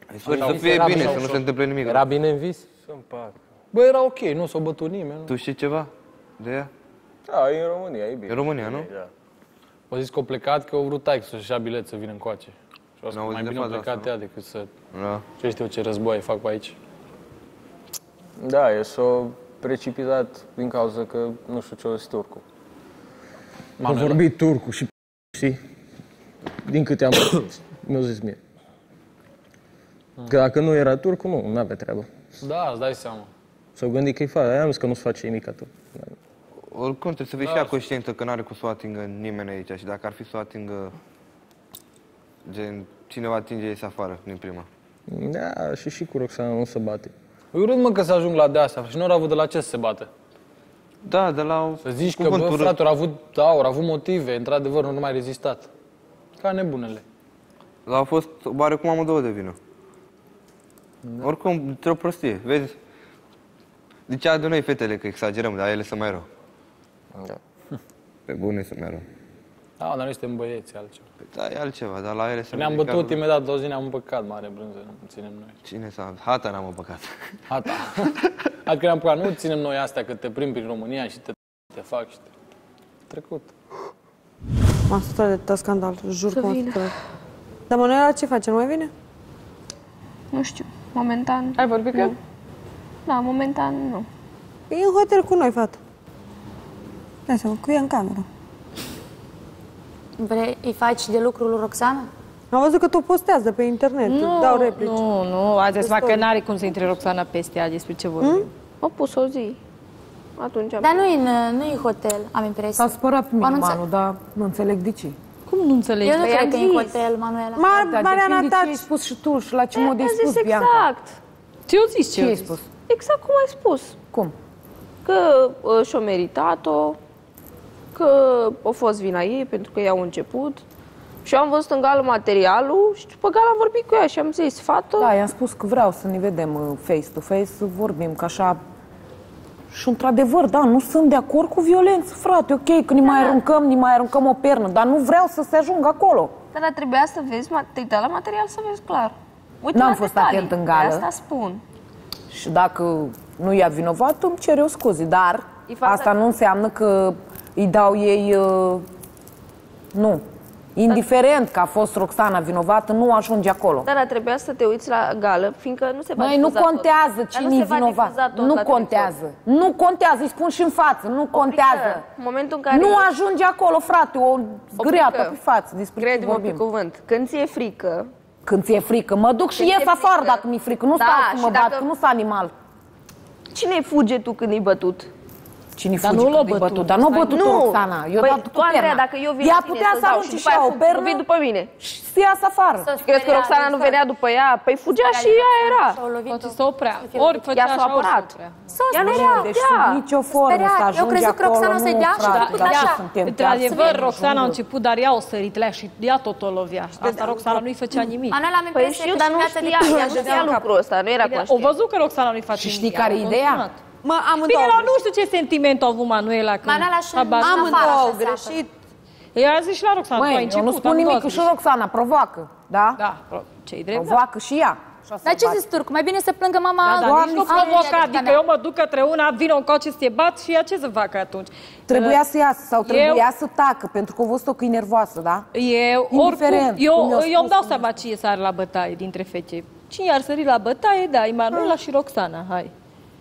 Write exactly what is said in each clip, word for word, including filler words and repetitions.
Sper să fie bine, să nu se întâmple nimic. Era bine în vis? Bă, era ok, nu s-a bătut nimeni. Tu știi ceva de ea? Da, e în România, e bine. E România, nu? Da. Au zis că au plecat, că au vrut taică să-și ia bilet să vină încoace. Și au zis că mai bine au plecat ea decât să... Da. Ce știu ce războaie fac pe aici. Da, e s-o precipitat din cauza că nu știu ce o zis turcul. A vorbit turcul și știi? Din câte am văzut, mi-au zis mie. Că dacă nu era turcul, nu, nu avea treabă. Da, îți dai seama. S-au gândit că-i face, aia am zis că nu-ți face nimic atunci. Oricum trebuie să fii da, și ea conștientă că n-are cum să o atingă nimeni aici și dacă ar fi să o atingă, gen, cineva atinge ei afară din prima. Da, și și cu Roxana nu se bate. Eu urât, mă, că să ajung la de asta și nu au avut de la ce să se bată. Da, de la... Să zici că, bă, frate, au avut, da, au avut motive, într-adevăr, nu mai rezistat. Ca nebunele. Dar au fost oarecum amândouă de vină. Da. Oricum, într-o prostie, vezi? Zicea de noi fetele că exagerăm, dar ele sunt mai rău. Da. Pe bune sunt mai rău. Da, dar noi suntem băieți, altceva. Păi da, e altceva, dar la ele sunt... Ne-am bătut imediat, o zi ne-am împăcat, mare brânză, nu ținem noi. Cine s-a... Hata n-am împăcat. Hata. Adică ne-am împăcat, nu ținem noi astea, că te plimbi prin România și te, te fac și te... Trecut. M-am săturat de tot scandal, jur că m-am săturat. Dar Manuela ce face, nu mai vine? Nu știu, momentan... Ai vorbit cu el? Da, momentan nu. E în hotel cu noi, fată. Hai să cu ea în cameră. Vrei, îi faci de lucru lui Roxana? Am văzut că tu postează pe internet, nu, dau replici. Nu, nu, ați zis că n-are cum să intre Roxana peste ea, despre ce vorbim. Hmm? Au pus o zi. Atunci am... Dar nu e în, nu e hotel, am impresia. S-a spărat Manu, dar nu înțeleg de ce. Cum nu înțelegi? Eu nu cred că e în hotel, Manuela. Mar da, Mariana, depinde ce ai spus și tu și la ce mod ai spus, exact. Bianca. Exact. Ce-o zis ce ai spus? Exact cum ai spus. Cum? Că uh, și-o meritat-o, că a fost vina ei pentru că i-au început. Și eu am văzut în gală materialul și după gală am vorbit cu ea și am zis, fată... Da, i-am spus că vreau să ne vedem face-to-face, să vorbim, că așa... Și într-adevăr, da, nu sunt de acord cu violență, frate, ok, că ne mai aruncăm, ne mai aruncăm o pernă, dar nu vreau să se ajungă acolo. Dar trebuia să vezi, te uitai la material să vezi clar. N-am fost atent în gală. De asta spun. Și dacă nu e vinovat, îmi cer eu scuze, dar asta nu înseamnă că îi dau ei... Uh, nu. Indiferent că a fost Roxana vinovată, nu ajunge acolo. Dar trebuia să te uiți la gală, fiindcă nu se va Măi, nu contează cine e vinovat. Nu contează. Nu contează, îi spun și în față, nu contează. În momentul în care nu ajunge acolo, frate, o zgâriată pe față. Despre ce vorbim. Pe cuvânt. Când ți-e frică... Când ți-e frică, mă duc și ies afară dacă mi-e frică. Nu stau să mă bat, că nu sunt animal. Cine fuge tu când e bătut? Cine fuge când e bătut? Dar nu a bătut Roxana. Eu păi, dat cu perna. Dacă eu vin ea putea să arunce și ea o pernă. Vii după mine. Și să iasă afară. Crezi că Roxana nu venea după ea? Păi fugea și ea era. Poate să oprea. Ori făcea așa, ori se oprea. Ea nu era. Deci nicio formă să ajunge acolo. Eu crezut că Roxana o să-i dea și a făcut așa. Într-adevăr, Roxana a început, dar ea o săritlea și ea tot o lovea. Asta Roxana nu-i făcea nimic. Manuela, am impresia că dar nu știa, ea nu știa lucrul ăsta, nu era conștient. O văzut că Roxana nu-i face nimic. Și știi care e ideea? Mă, bine, la nu știu ce sentiment a avut Manuela când a bătut. Amândouă au greșit. Ea a zis și la Roxana, Măi, eu nu spun nimic, că și Roxana provoacă, da? Da, ce-i drept. Provoacă și ea. Dar ce zici, Turcu? Mai bine să plângă mama... Da, dar nici nu provoca, adică eu mă duc către una, vin în coace să te bat și ea ce să facă atunci? Trebuia să iasă sau trebuia să tacă, pentru că o văzut-o că e nervoasă, da? Eu, oricum, eu îmi dau seama cine s-ar la bătaie dintre fete. Cine ar sări la bătaie, da, Emanuela și Roxana, hai.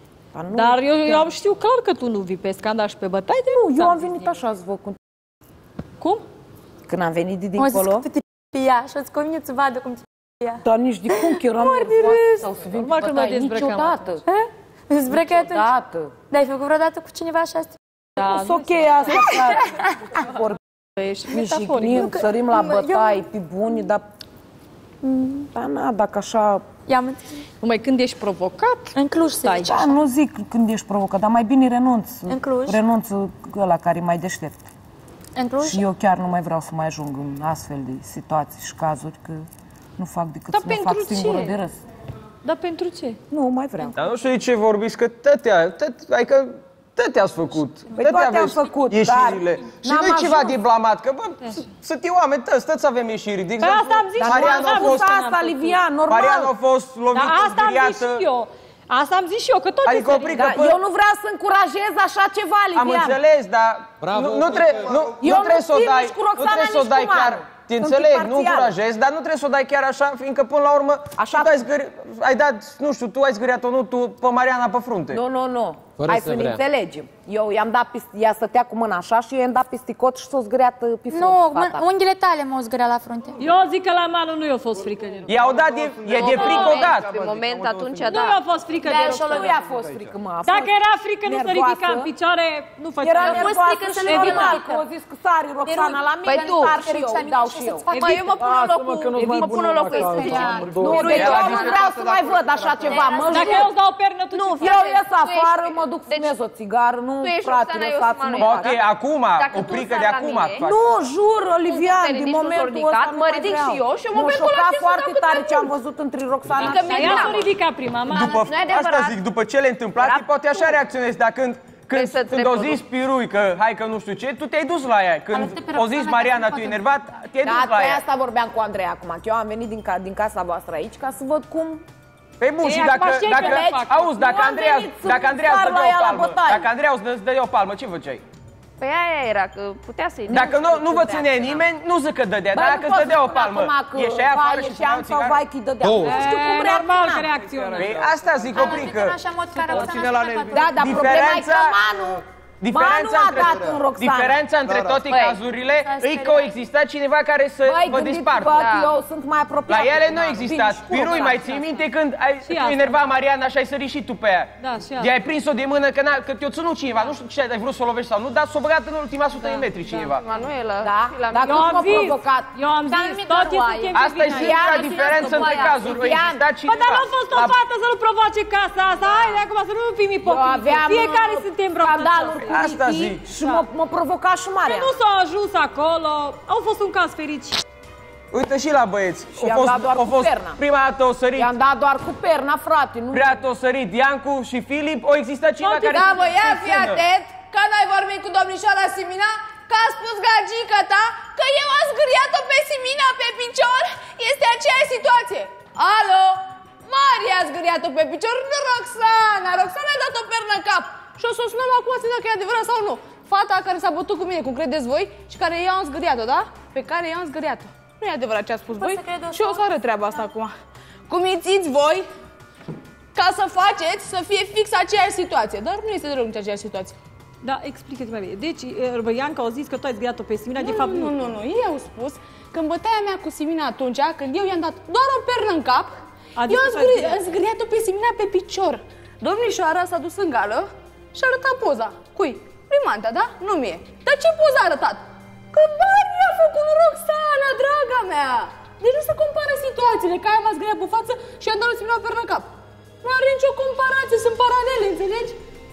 Dar eu, eu am știu clar că tu nu vii pe scandal și pe bătaie de nu, eu am venit așa să vă cu... Cum? Când am venit de dincolo... O zis că te ea și o-ți convine să vadă cum te ea. Dar nici de cum, că eram nervoasă sau să vin pe bătaie, niciodată. Niciodată. Niciodată. Dar ai făcut vreodată cu cineva așa? Da, nu ok asta, frate. Vorbim și jignim, sărim la bătaie, pe buni, dar... Dar na, dacă așa... Numai când ești provocat, în Cluj se zice așa. Nu zic când ești provocat, dar mai bine renunț. În Cluj? Renunț ăla care e mai deștept. În Cluj? Și eu chiar nu mai vreau să mai ajung în astfel de situații și cazuri, că nu fac decât să mă fac singură de râs. Dar pentru ce? Nu mai vreau. Dar nu știu de ce vorbiți, că tătea, adică Tot te-ați făcut. Păi Tot toate am aveți făcut, ieșirile. dar Și n-am nu e ceva ajuns. de blamat, că bă, sunt oameni tăți, toți avem ieșiri. De exemplu, asta am zis și Mariana eu, a am fost, zis asta, Livian, normal. Mariana a fost lovită, Dar asta am zis zgâriată. și eu. Asta am zis și eu, că tot Adică e opri sărit. că Da, până- eu nu vreau să încurajez așa ceva, Livian. Am înțeles, dar Bravo, nu, nu, tre- nu, Eu nu trebuie nu să o țin dai, nici cu nu Roxana, trebuie să o nici dai cu chiar. Manu. Te Sunt înțeleg, nu imparțială. încurajez, dar nu trebuie să o dai chiar așa, fiindcă până la urmă Așa- tu ai, zgări, ai dat, nu știu, tu ai zgâriat-o, nu tu pe Mariana pe frunte. Nu, nu, nu. Fără Hai să să ne vrea. înțelegem. Eu i-am dat, pist- ea stătea cu mâna așa și eu i-am dat pisticot și s-o zgâriat pe frunte. Nu, fata. mă- unghiile tale m-au zgâriat la frunte. Eu zic că la Manu nu i-a fost frică de rău. I-au dat, de, e de frică odată. Pe moment atunci, Nu da. i-a fost frică de De-aia rău. și nu i-a fost frică, mă. a Dacă fost era frică, nu se nervoasă. ridica în picioare, nu făcea. Era fost nervoasă frică să și nu normal, ridică. că au zis că sari Roxana la mine, Păi tu. sar și eu, îi dau și eu. Mă, eu mă pun în locul, mă pun în locul Nu, Cristian. nu, eu nu vreau să mai văd așa ceva, mă Dacă jur. eu îți dau o pernă, tu Nu, ce Eu frate, ies tu ești- afară, mă duc Deci, fumez o țigară, nu, tu ești frate, Roxana, eu lăsați-mă sunt în Manuel. pace. Ok, acum, Dacă o tu frică sari de la acum. mine, faci. Nu, jur, Olivian, putere, din nici nu s-a momentul ridicat, ăsta nu mă mai ridic vreau. și eu și mă M-a merg șocat la ce foarte s-a făcut tare mai ce am mult. văzut între Roxana Încă și mi-e Ea s-a teamă. ridicat prima, mă. După, nu e adevărat. asta zic, după cele întâmplate, Era poate așa tu. reacționezi, dar când, când, Trebuie să când o trec zis Pirui că hai că nu știu ce, tu te-ai dus la ea. Când Alături pe o zis Roxana, Mariana, că tu nu e poate. enervat, te-ai Da, dus la pe ea. asta vorbeam cu Andrei acum, că eu am venit din, ca, din casa voastră aici ca să văd cum... Păi bun, Ei, și acum dacă, știi că dacă, le fac. auzi, dacă Nu am Andreea, venit să dacă Andreea sar îți la dădea ea o la palmă, bătaie. dacă Andreea îți dădea o palmă, ce făceai? Păi aia era, că putea să-i Dacă nu, nu vă ține nimeni, nu zic că dădea, dar dacă îți dădea o palmă, ieșeai afară și spunea o sau țigară? vai că dădea. Două. Nu știu cum E normal că reacționa. reacționează. Păi asta zic, Am oprică. în așa mod ca Roxana ține să la facă nervi. toate. Da, dar problema e că Diferența- Manu... Diferența Manu a între, dat în Roxana. diferența între Da, da. toate Băi, cazurile s-a e că speriat. au existat cineva care să Băi, vă gândiți-vă dispartă. că Da. eu sunt mai apropiat. La ele de nu a Manu. existat. Vin și cu Pirui, Roxana. mai ții minte când ai Și tu asta. enerva Mariana și ai sărit și tu pe ea? Da, și asta. De ai prins-o de mână că, n-a- că te-o ținut cineva, nu știu ce ai vrut să o lovești sau nu, dar s-o băgat în ultima sută de metri cineva. Manuela, Da, și la dacă mine. Eu nu am m-a zis, provocat. eu am Dar zis, nu-mi tot doar este oaie. Asta e Iar singura să diferență fie între asta, cazuri. A Ian. existat Bă, cineva. dar nu a fost o La- fată să nu provoace casa asta. Haide, acum să nu fim Eu ipocriți. aveam Fiecare uh, suntem scandaluri cu Asta Nichi zic. și mă, mă provoca și Că Marea. nu s-au ajuns acolo. Au fost un caz fericit. Uite și la băieți. Și i-am dat doar au cu fost perna. prima dată o sărit, I-am dat doar cu perna, frate. Nu... prima dată o sărit Iancu și Filip, o existat cineva Toate- care... Da, bă, ia în fii scenă. atent, când ai vorbit cu domnișoara Simina, că a spus gagică ta că eu am zgâriat-o pe Simina pe picior, este aceeași situație. Alo? Maria a zgâriat-o pe picior, nu Roxana. Roxana a dat o pernă în cap. Și o să o sunăm acum să dacă e adevărat sau nu. Fata care s-a bătut cu mine, cum credeți voi, și care eu am zgâriat-o, da? Pe care eu am zgâriat-o. Nu e adevărat ce a spus voi să cred o și eu o să arăt treaba asta acum. Cum mințiți voi ca să faceți să fie fix aceeași situație. Dar nu este deloc nici aceeași situație. Da, explică-ți mai bine. Deci, Băianca au zis că tu ai zgâriat-o pe Simina, de fapt Nu, nu, nu. Ei au spus că în bătaia mea cu Simina atunci, când eu i-am dat doar o pernă în cap, Adică eu am s-a zgâri- zgâriat. am zgâriat-o pe Simina pe picior. Domnișoara s-a dus în gală și a arătat poza. Cui? Primanta, da? Nu mie. Dar ce poza a arătat? Că Maria a făcut Roxana, draga mea! Deci nu se compară situațiile, că aia m-a zgâriat pe față și i-am dat lui Simina o pernă în cap. Nu are nicio comparație, sunt paralele, înțelegi?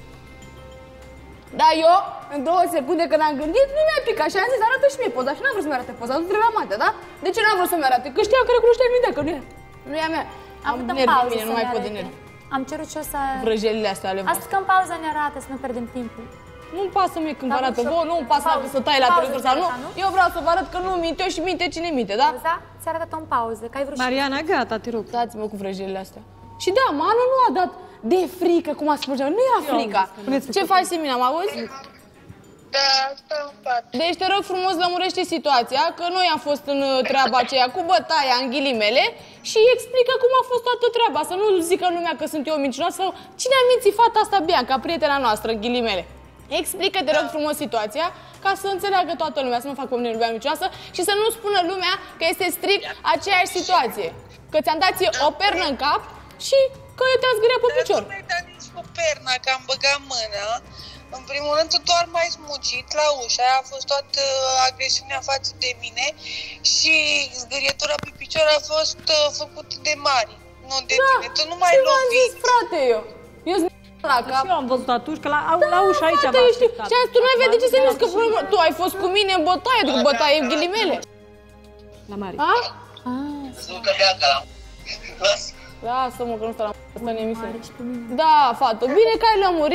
Dar eu, în două secunde când am gândit, nu mi-a picat și am zis, arată și mie poza. Și n-am vrut să-mi arate poza, nu trebuia mate, da? De ce n-am vrut să-mi arate? Că știam că recunoștea imediat, că nu e. Nu e a mea. Am Am făcut în nervi în pauză mine, să nu mai ne pot de arate. nervi. Am cerut și eu să... Vrăjelile astea ale Asta voastre. că în pauză ne arată, să nu pierdem timpul. Nu-mi pasă mie când vă Da, arată nu, vouă, nu-mi pasă pauză. dacă să tai la Pauză televizor sau nu. ți-a arătat, nu? Eu vreau să vă arăt că nu minte eu și minte cine minte, da? Da? Ți-a arătat în pauză, că ai vrut și... Mariana, gata, te rog. Dați-mă cu vrăjelile astea. Și da, Manu nu a dat de frică, cum a spus, nu era frica. Ce faci, Simina, mă auzi? Da, stau în pat. Deci te rog frumos, lămurește situația, că noi am fost în uh, treaba aceea cu bătaia în ghilimele și explică cum a fost toată treaba, să nu zică lumea că sunt eu mincinoasă sau cine a mințit fata asta Bianca, prietena noastră, în ghilimele. Explică, te rog frumos, situația ca să înțeleagă toată lumea, să nu fac pe mine lumea mincinoasă și să nu spună lumea că este strict aceeași situație. Că ți-am dat ție o pernă în cap și că eu te-am zgâriat pe picior. Dar nu mi-ai dat nici cu perna, că am băgat mâna. În primul rând, tu doar m-ai smucit la ușă, aia a fost toată agresiunea față de mine și zgârietura pe picior a fost uh, făcută de Mari, nu de Da, tine. Tu nu m-ai ce v-am lovit. zis, frate, eu? Eu sunt la cap. Și eu am văzut atunci că la, la ușă aici Frate, v-a eu știu. așteptat. Și azi tu nu aveai de ce să nu că tu ai fost cu mine în bătaie, adică bătaie în ghilimele. La mare. A? Zucă Bianca la... Lasă-mă că nu stau la asta în emisiune. Da, fată, bine că ai lămurit,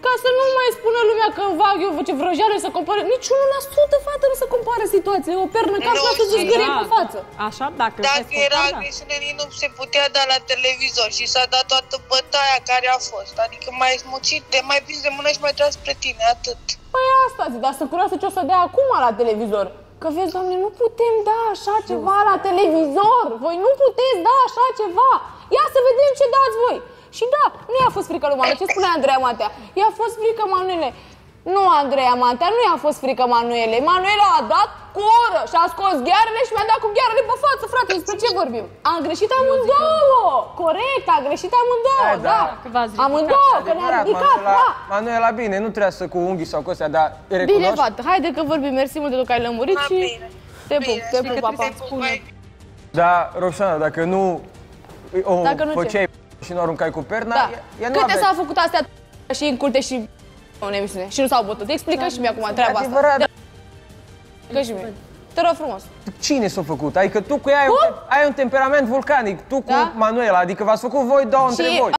ca să nu mai spună lumea că vag eu ce vrăjeală să compare. Niciunul la sută, fată, nu se compară situația. E o pernă ca să se zgârie pe față. Așa, dacă Dacă era agresiune, nici nu se putea da la televizor și s-a dat toată bătaia care a fost. Adică mai smucit, te mai prins de mână și mai tras spre tine, atât. Păi asta zic, dar sunt curioasă ce o să dea acum la televizor. Că vezi, Doamne, nu putem da așa ceva la televizor. Voi nu puteți da așa ceva. Ia să vedem ce dați voi. Și da, nu i-a fost frică lui Manuel. Ce spune Andreea Matea? I-a fost frică Manuele. Nu, Andreea Matea, nu i-a fost frică Manuele. Manuela a dat cu oră și a scos ghearele și mi-a dat cu ghearele pe față, frate. Despre ce vorbim? Am greșit amândouă. Corect, a greșit amândouă, Hai, da. da. Amândouă, că ne-a ridicat, Manuela, da. Manuela, bine, nu trebuia să cu unghii sau cu astea, dar recunoști. Bine, fată, haide că vorbim. Mersi mult de că ai lămurit și te pup, te pup, papa. Da, Roxana, dacă nu o Dacă nu făceai și nu aruncai cu perna, Da. ea nu Câte avea. s-au făcut astea și în curte și în emisiune și nu s-au bătut? Explică și mie acum treaba asta. Adevărat. Explică și mie. Te rog frumos. Cine s-a făcut? Adică tu cu ea ai un, ai un temperament vulcanic, tu cu Da? Manuela, adică v-ați făcut voi două între Și voi.